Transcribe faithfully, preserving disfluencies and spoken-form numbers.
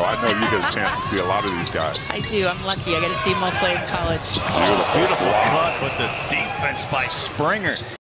I know you get a chance to see a lot of these guys. I do. I'm lucky. I get to see them all play in college. Beautiful, beautiful cut, but the defense by Springer.